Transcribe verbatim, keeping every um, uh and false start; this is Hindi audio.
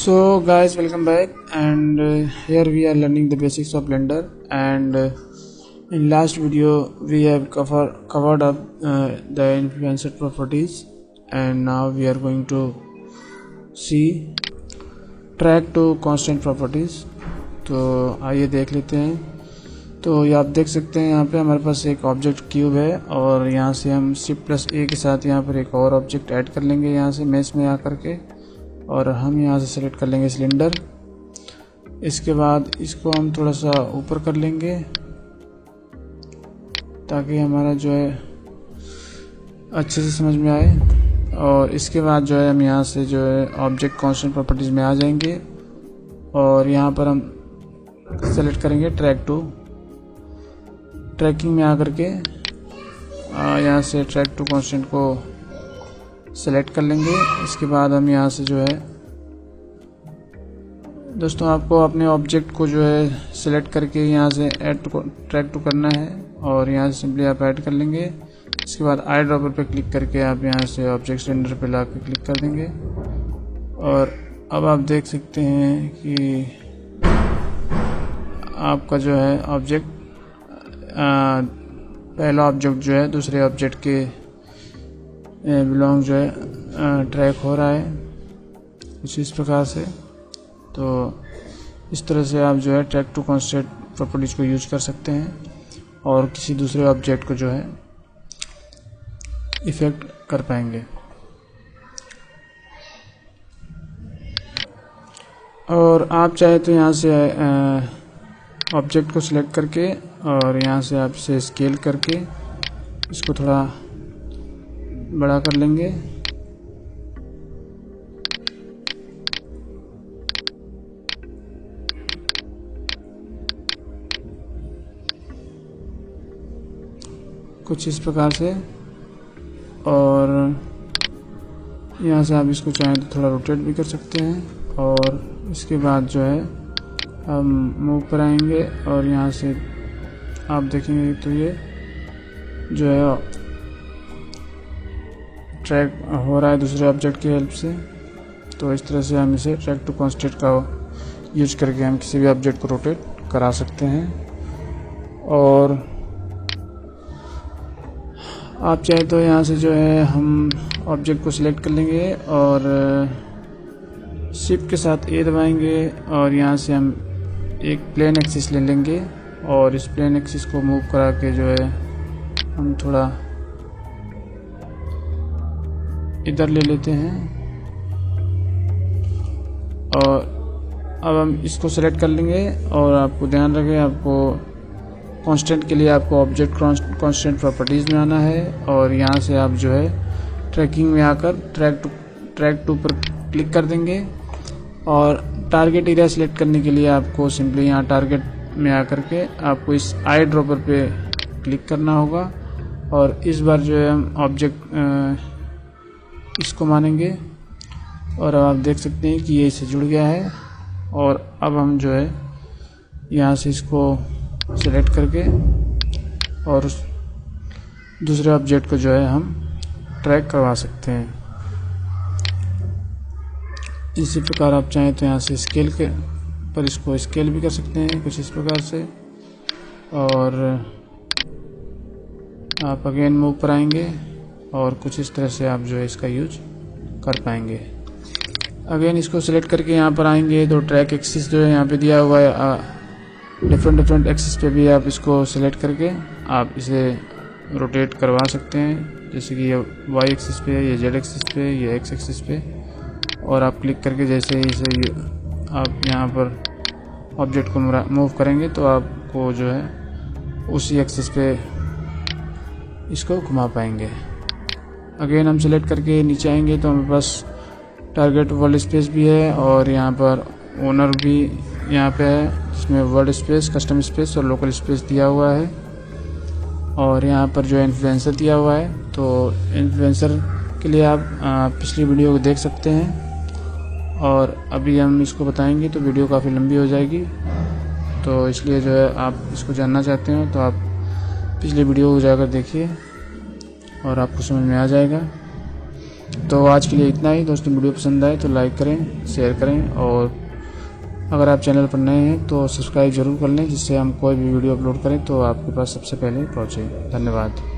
So guys, welcome back, and uh, here we are learning the basics of Blender. And uh, in last video we have cover, covered up uh, the influencer properties, and now we are going to see track to constant properties. तो आइए देख लेते हैं। तो ये आप देख सकते हैं, यहाँ पे हमारे पास एक ऑब्जेक्ट क्यूब है और यहाँ से हम शिफ्ट प्लस ए के साथ यहाँ पर एक और ऑब्जेक्ट ऐड कर लेंगे यहाँ से मैश में आकर के, और हम यहाँ से सेलेक्ट कर लेंगे सिलेंडर। इसके बाद इसको हम थोड़ा सा ऊपर कर लेंगे ताकि हमारा जो है अच्छे से समझ में आए। और इसके बाद जो है हम यहाँ से जो है ऑब्जेक्ट कांस्टेंट प्रॉपर्टीज़ में आ जाएंगे और यहाँ पर हम सेलेक्ट करेंगे ट्रैक टू। ट्रैकिंग में आकर के यहाँ से ट्रैक टू कांस्टेंट को सेलेक्ट कर लेंगे। इसके बाद हम यहाँ से जो है दोस्तों, आपको अपने ऑब्जेक्ट को जो है सेलेक्ट करके यहाँ से ऐड टू ट्रैक टू करना है और यहाँ से सिंपली आप ऐड कर लेंगे। इसके बाद आई ड्रॉपर पे क्लिक करके आप यहाँ से ऑब्जेक्ट सिलेंडर पे ला के क्लिक कर देंगे। और अब आप देख सकते हैं कि आपका जो है ऑब्जेक्ट पहला ऑब्जेक्ट जो है दूसरे ऑब्जेक्ट के बिलोंग जो है ट्रैक हो रहा है कुछ इस प्रकार से। तो इस तरह से आप जो है ट्रैक टू कांस्टेंट प्रॉपर्टीज को यूज कर सकते हैं और किसी दूसरे ऑब्जेक्ट को जो है इफेक्ट कर पाएंगे। और आप चाहे तो यहाँ से ऑब्जेक्ट को सिलेक्ट करके और यहाँ से आप इसे स्केल करके इसको थोड़ा बड़ा कर लेंगे। कुछ इस प्रकार से। और यहाँ से आप इसको चाहें तो थोड़ा रोटेट भी कर सकते हैं। और इसके बाद जो है हम मूव पर आएंगे और यहाँ से आप देखेंगे तो ये जो है ट्रैक हो रहा है दूसरे ऑब्जेक्ट की हेल्प से। तो इस तरह से हम इसे ट्रैक टू कांस्टेंट का यूज करके हम किसी भी ऑब्जेक्ट को रोटेट करा सकते हैं। और आप चाहे तो यहाँ से जो है हम ऑब्जेक्ट को सिलेक्ट कर लेंगे और शिफ्ट के साथ ए दबाएंगे और यहाँ से हम एक प्लेन एक्सिस ले लेंगे और इस प्लेन एक्सिस को मूव करा के जो है हम थोड़ा इधर ले लेते हैं। और अब हम इसको सेलेक्ट कर लेंगे और आपको ध्यान रखें, आपको कांस्टेंट के लिए आपको ऑब्जेक्ट कांस्टेंट प्रॉपर्टीज़ में आना है और यहाँ से आप जो है ट्रैकिंग में आकर ट्रैक टू ट्रैक टू पर क्लिक कर देंगे। और टारगेट एरिया सेलेक्ट करने के लिए आपको सिंपली यहाँ टारगेट में आकर के आपको इस आई ड्रॉपर पे क्लिक करना होगा और इस बार जो है हम ऑब्जेक्ट इसको मानेंगे। और अब आप देख सकते हैं कि ये इससे जुड़ गया है। और अब हम जो है यहाँ से इसको सेलेक्ट करके और उस दूसरे ऑब्जेक्ट को जो है हम ट्रैक करवा सकते हैं। इसी प्रकार आप चाहें तो यहाँ से स्केल के पर इसको स्केल भी कर सकते हैं कुछ इस प्रकार से। और आप अगेन मूव पर आएंगे और कुछ इस तरह से आप जो है इसका यूज कर पाएंगे। अगेन इसको सिलेक्ट करके यहाँ पर आएंगे तो ट्रैक एक्सिस जो है यहाँ पे दिया हुआ है, डिफरेंट डिफरेंट एक्सिस पे भी आप इसको सिलेक्ट करके आप इसे रोटेट करवा सकते हैं। जैसे कि ये वाई एक्सिस पे, ये जेड एक्सिस पे, ये एक्स एक्सिस पे। और आप क्लिक करके जैसे ही इसे आप यहाँ पर ऑब्जेक्ट को मूव करेंगे तो आपको जो है उसी एक्सिस पे इसको घुमा पाएंगे। अगेन हम सेलेक्ट करके नीचे आएंगे तो हमारे पास टारगेट वर्ल्ड स्पेस भी है और यहाँ पर ओनर भी यहाँ पे है जिसमें वर्ल्ड स्पेस, कस्टम स्पेस और लोकल स्पेस दिया हुआ है। और यहाँ पर जो है इन्फ्लुएंसर दिया हुआ है। तो इन्फ्लुएंसर के लिए आप आ, पिछली वीडियो को देख सकते हैं और अभी हम इसको बताएंगे तो वीडियो काफ़ी लंबी हो जाएगी। तो इसलिए जो है आप इसको जानना चाहते हो तो आप पिछली वीडियो को जाकर देखिए और आपको समझ में आ जाएगा। तो आज के लिए इतना ही दोस्तों। वीडियो पसंद आए तो लाइक करें, शेयर करें, और अगर आप चैनल पर नए हैं तो सब्सक्राइब ज़रूर कर लें, जिससे हम कोई भी वीडियो अपलोड करें तो आपके पास सबसे पहले पहुँचे। धन्यवाद।